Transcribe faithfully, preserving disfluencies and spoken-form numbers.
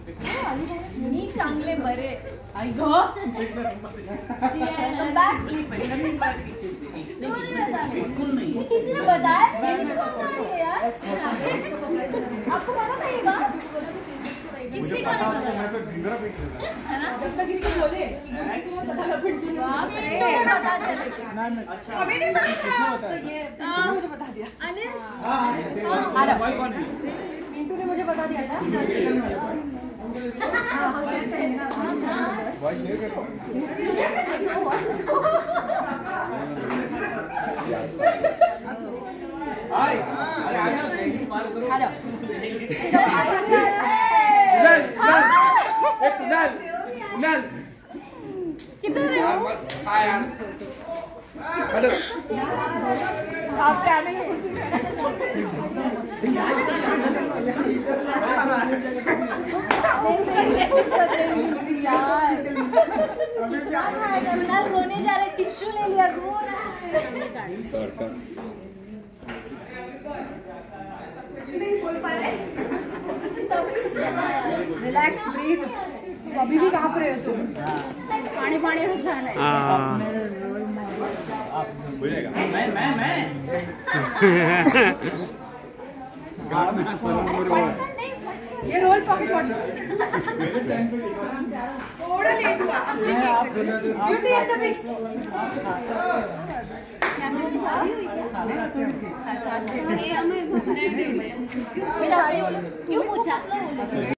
मी चांगले बरे आई गो किसी ने बताया यार आपको पता था ये बात किसी को नहीं पता है ना जब तक किसी को बोले पता ना फिर बता दिया हमें नहीं पता तो ये मुझे बता दिया अनिल मिंटू ने मुझे बता दिया था किधर है आप क्या नहीं यार रोने जा रहे टिश्यू ले लिया रो रहा है नहीं बोल पा रहे रिलैक्स ब्रीथ अभी भी कहाँ पर है तुम पानी पानी से खाना है मैं मैं मैं ये रोल पॉकेट बॉटल थोड़ा लेट हुआ ब्यूटी एंड द बीस्ट कैमरे से खा रही हुई क्या साथ में क्यों पूछा